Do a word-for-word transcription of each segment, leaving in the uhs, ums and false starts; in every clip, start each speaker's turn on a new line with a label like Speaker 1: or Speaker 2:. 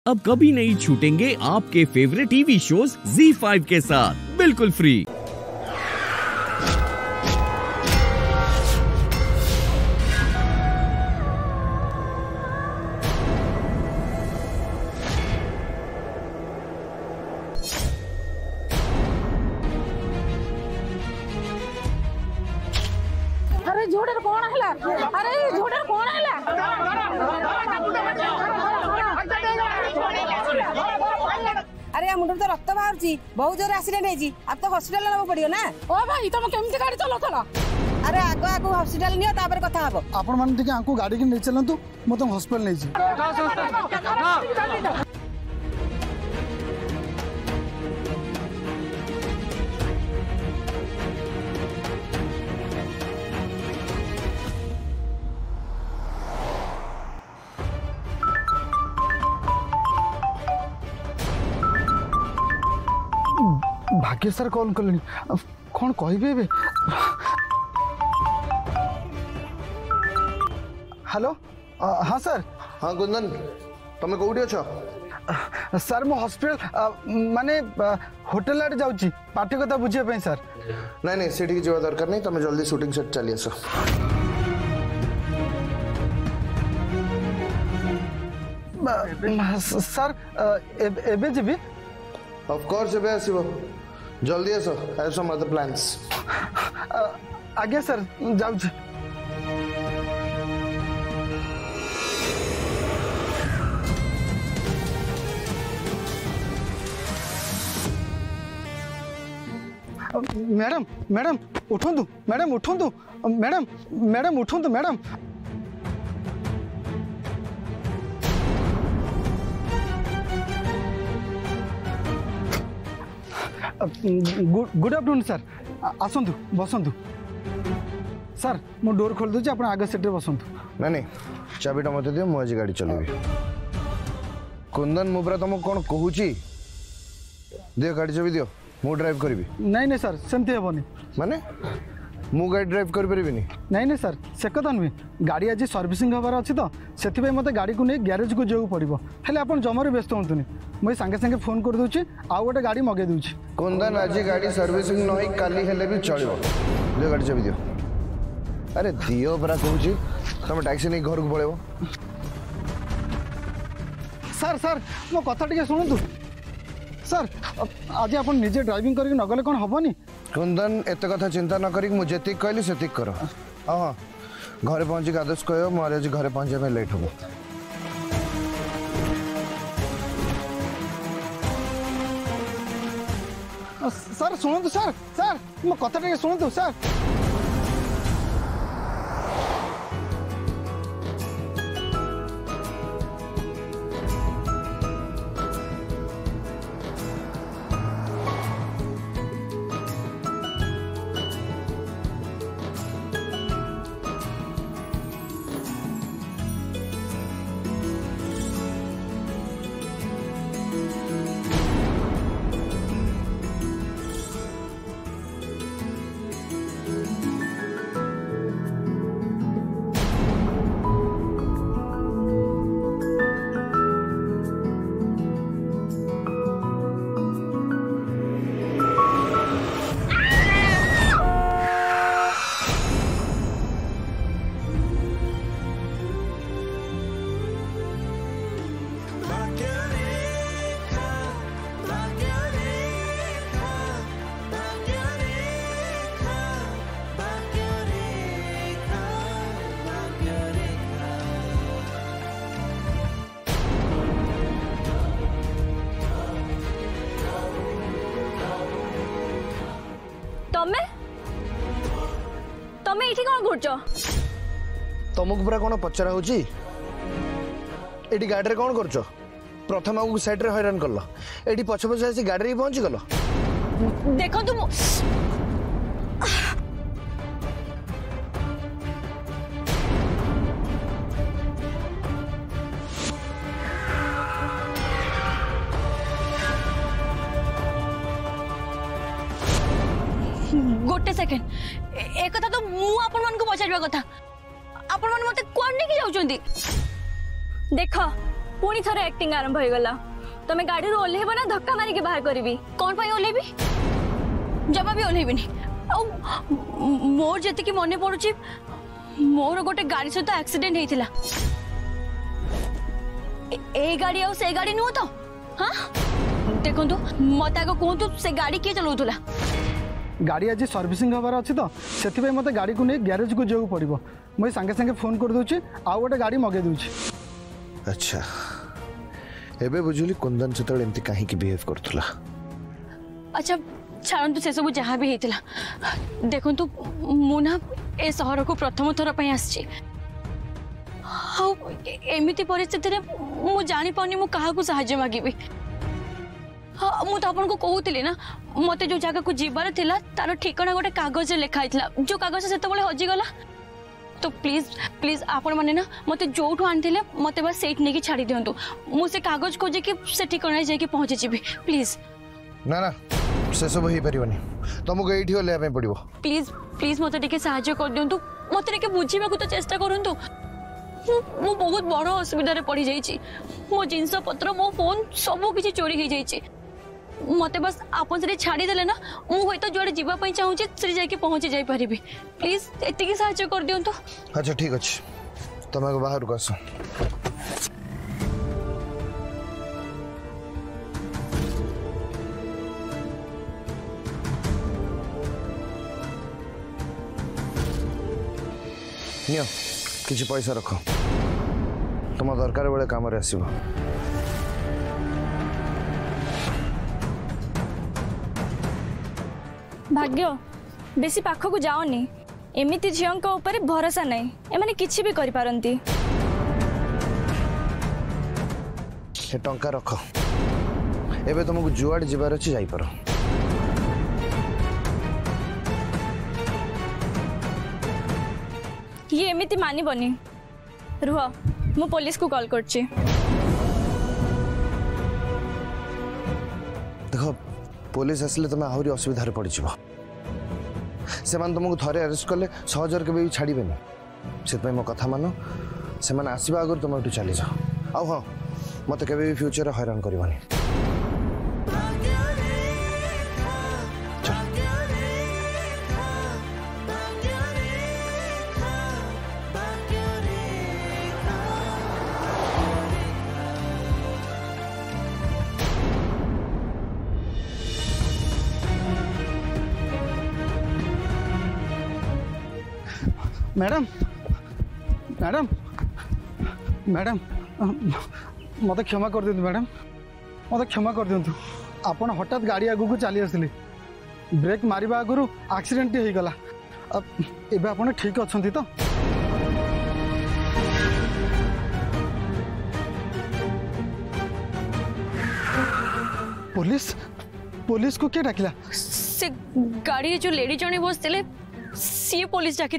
Speaker 1: अब कभी नहीं छूटेंगे आपके favourite TV shows Zee five के साथ बिल्कुल फ्री।
Speaker 2: अरे झोड़े कौन है? अरे झोड़े कौन है?
Speaker 3: अरे मुंड तो रक्त बाहर बहुत जोर एक्सीडेंट है अब तो हॉस्पिटल नब पड़ो ना।
Speaker 2: ओ भाई तुम केमती गाड़ी चलाउथला?
Speaker 3: अरे आगो आगो हॉस्पिटल नियो तापर कथा हबो।
Speaker 4: आपण मान टिके आंको गाड़ी के नै चलंतु म तो हॉस्पिटल नै छी। भाग्य सर कॉल कले कौन कहे? हेलो हाँ सर।
Speaker 5: हाँ कुंदन तुम कौटी अच्छ?
Speaker 4: सर मो हॉस्पिटल माने होटल आड़े जाऊँ पार्टी कथा बुझे सर।
Speaker 5: नहीं नहीं से जावा दरकार नहीं तुम जल्दी शूटिंग सेट चली आस।
Speaker 4: सर एबे जीबी
Speaker 5: ऑफ कोर्स एबे आसीबो जल्दी आस। I have some other plans.
Speaker 4: आगे सर जाऊ छी। मैडम मैडम उठंतु मैडम उठंतु मैडम मैडम उठंतु मैडम। गुड आफ्टरनून सर आसतु बसतु। सर मो डोर खोल दूची आप आगे सीट बसतु।
Speaker 5: नहीं नहीं चाबीटा मत दियो मुझे गाड़ी चलेबी। कुंदन मु पूरा तुमको कौन कहूँ दियो गाड़ी चाबी दियो मु ड्राइव करी।
Speaker 4: नहीं नहीं सर सेमती हेबनी।
Speaker 5: माने मु गाड़ी ड्राइव कर परिबिनी? नहीं
Speaker 4: नहीं सर से कथा नुहे गाड़ी आज सर्विसिंग हबार अच्छी तो से मत गाड़ी को नहीं ग्यारेज को जाऊ पड़ो। हेले आप जमार व्यस्त हूँ मुझे सांगे सांगे फोन कर दूची आउ गोटे गाड़ी मगे दूची।
Speaker 5: कुंदन आज गाड़ी सर्विसिंग न होई काली हेले भी चलिबो। दियो गाड़ी चाबी दियो। अरे दियो परा कहूची तुम टैक्सी नहीं घर को पळेबो।
Speaker 4: सर सर मो कथा टिके सुनतु। सर आज आप निजे ड्राइविंग करके नगले कौन हेनी?
Speaker 5: कुंदन एत कथा चिंता न करी मुझे जी कहली से कर। हाँ हाँ घरे पहुँची आदेश कह मोर आज घरे पहुँचे लेट हम।
Speaker 4: सर शुणु सर सर मो कथा टिके शुणु सर।
Speaker 6: तमे इठी कौन करछ?
Speaker 5: तुमको पूरा कौन पचरा होची? एटी गाड़ी रे कौन करछ? प्रथम आगु साइड रे हैरान करलो एटी पछ पछ आसी गाड़ी रे पहुंची गलो।
Speaker 6: देखो तुम गोटे सेकेंड एक कथा तो मु आपण मन को पचारबा कथा। आपण मन मते कोन नहीं जाउचंदी? देख पुणी थरे एक्टिंग आरंभ हो गला तमे गाड़ी रो ओल्हेब ना धक्का मारी के बाहर करबी कोन पई ओल्हेबी जमा भी ओल्हेबिनी आ मोर जति की मने पड़ुची मोर गोटे गाड़ी सहित एक्सीडेंट हेतिला ए गाड़ी आ से गाड़ी नुह तो हाँ देखंतु मत आगे कहतु से गाड़ी किए चलाउथुला
Speaker 4: गाड़ी आज सर्विसिंग हबार अच्छी तो से मत गाड़ी को नहीं ग्यारेज को जाऊ पड़ो मुझे सांगे सांगे फोन कर दूची आउ गोटे गाड़ी मगे दूची।
Speaker 5: अच्छा एबे बुझुली कुंदन से एमती कहीं बिहेव करथुला।
Speaker 6: अच्छा छाड़ू से सब जहाँ भी होता देखु मुना ए सहर को प्रथम थर पर आसी एमती परिस्थिति मु जानी पानी मु कहा को साहाय्य मागिबी हाँ मुझे आपन को कहूली ना मत जो जगह को जीवार थिला तार ठिकाना गोटे कागज लिखाई जो कागज से हजिगला तो प्लीज प्लीज आपण मैंने ना मत जो आनी मत बस सेठ नहीं छाड़ी दिंतु मुझे कागज खोजे कि से ठिकाना जाकि पहुँची जी प्लीज
Speaker 5: ना ना से सब हो पारिबनी तुमको एठी ओले पे पड़िबो
Speaker 6: प्लीज प्लीज मते टिके सहाय्य कर दियंतु मते टिके बुझीबा को तो चेष्टा करंतु मु बहुत बड़ असुविधा रे पड़ी जाईची मो जिंस पत्र मो फोन सब किछि चोरी हो जाईची मते बस आपन से छाड़ी देले ना मु होय तो जोड़े जीवा पई चाहू छी से जाके पहुंची जाई परिबी प्लीज एति के सहाय्य कर दियंतु।
Speaker 5: अच्छा ठीक अछि तमे बाहर को आसो नियो किछि पैसा रखो तुम दरकार बेले काम रे आसीबो।
Speaker 6: भाग्य बेसी पाख को जाओनी एमिति झियों को ऊपर भरोसा नहीं एमाने किछि भी करि पारंती।
Speaker 5: हे टंका रख एबे तुमको जुआड़ जीवार अछि जाई पारो।
Speaker 6: ये एमिति मानी बनी रुह मु पुलिस को कॉल करछि।
Speaker 5: देखो पुलिस आसले तुम आहरी असुविधा पड़ जाव से तुमको थरे अरेस्ट कले सहजर के भी छाड़बेनि से मो कथा मान से आसवा आगर तुम ये चली जाओ आउ हाँ मत के भी फ्यूचर हैरान करनी।
Speaker 4: मैडम मैडम मैडम मत क्षमा कर दिंतु मैडम मत क्षमा कर दिंतु आपण हठात गाड़ी आगू को चली आसिले ब्रेक मारिबा आगु एक्सीडेंट हो गला एबे आपण ठीक अछंती तो पुलिस पुलिस को क्या डाकिला
Speaker 6: से गाड़ी जो लेडी जने बसते सी पुलिस डाकी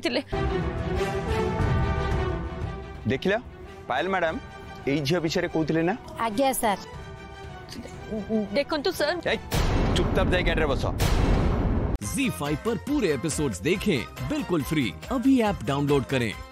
Speaker 7: देखिला पायल मैडम ए झियो विषय कहते ना
Speaker 3: आज्ञा सर
Speaker 6: देखंतु सर
Speaker 7: चुपचाप जाए गाड़ी बस।
Speaker 1: ज़ी फाइव पर पूरे एपिसोड्स देखें बिल्कुल फ्री अभी ऐप डाउनलोड करें।